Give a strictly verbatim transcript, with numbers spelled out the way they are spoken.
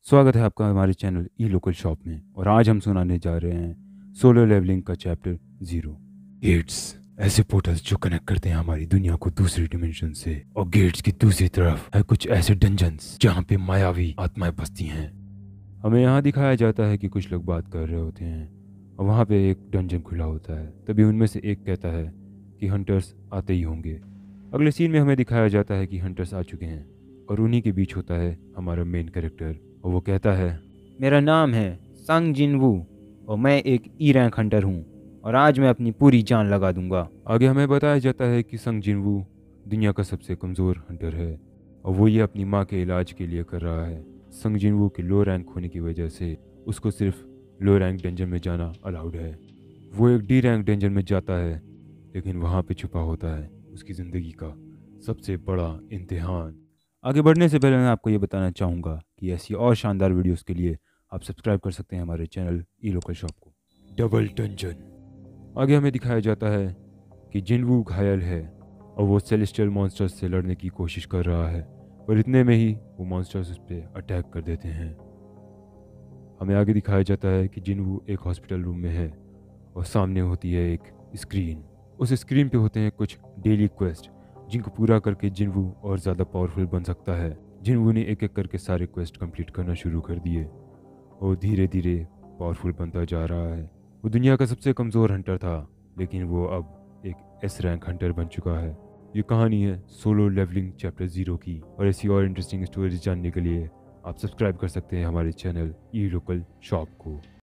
स्वागत है आपका हमारे चैनल ई लोकल शॉप में। और आज हम सुनाने जा रहे हैं सोलो लेवलिंग का चैप्टर जीरो। गेट्स ऐसे पोर्टल्स जो कनेक्ट करते हैं हमारी दुनिया को दूसरी डिमेंशन से, और गेट्स की दूसरी तरफ है कुछ ऐसे डंजन्स जहाँ पे मायावी आत्माएं बसती हैं। हमें यहाँ दिखाया जाता है कि कुछ लोग बात कर रहे होते हैं और वहाँ पे एक डंजन खुला होता है। तभी उनमें से एक कहता है कि हंटर्स आते ही होंगे। अगले सीन में हमें दिखाया जाता है कि हंटर्स आ चुके हैं और उन्हीं के बीच होता है हमारा मेन कैरेक्टर, और वो कहता है, मेरा नाम है संग जिनवू और मैं एक ई रैंक हंटर हूँ और आज मैं अपनी पूरी जान लगा दूंगा। आगे हमें बताया जाता है कि संग जिनवू दुनिया का सबसे कमज़ोर हंटर है और वो ये अपनी माँ के इलाज के लिए कर रहा है। संग जिनवू के लो रैंक होने की वजह से उसको सिर्फ लो रैंक डेंजन में जाना अलाउड है। वो एक डी रैंक डेंजन में जाता है, लेकिन वहाँ पे छुपा होता है उसकी ज़िंदगी का सबसे बड़ा इम्तिहान। आगे बढ़ने से पहले मैं आपको ये बताना चाहूँगा कि ऐसी और शानदार वीडियोस के लिए आप सब्सक्राइब कर सकते हैं हमारे चैनल ई लोकल शॉप को। Double dungeon. आगे हमें दिखाया जाता है कि जिनवू घायल है और वो सेलेस्टियल मॉन्स्टर्स से लड़ने की कोशिश कर रहा है, पर इतने में ही वो मॉन्स्टर्स उस पर अटैक कर देते हैं। हमें आगे दिखाया जाता है कि जिनवू एक हॉस्पिटल रूम में है और सामने होती है एक स्क्रीन। उस स्क्रीन पे होते हैं कुछ डेली क्वेस्ट जिनको पूरा करके जिनवू और ज़्यादा पावरफुल बन सकता है। जिनवू ने एक एक करके सारे क्वेस्ट कंप्लीट करना शुरू कर दिए और धीरे धीरे पावरफुल बनता जा रहा है। वो दुनिया का सबसे कमज़ोर हंटर था, लेकिन वो अब एक एस रैंक हंटर बन चुका है। ये कहानी है सोलो लेवलिंग चैप्टर ज़ीरो की, और ऐसी और इंटरेस्टिंग स्टोरीज जानने के लिए आप सब्सक्राइब कर सकते हैं हमारे चैनल ई लोकल शॉप को।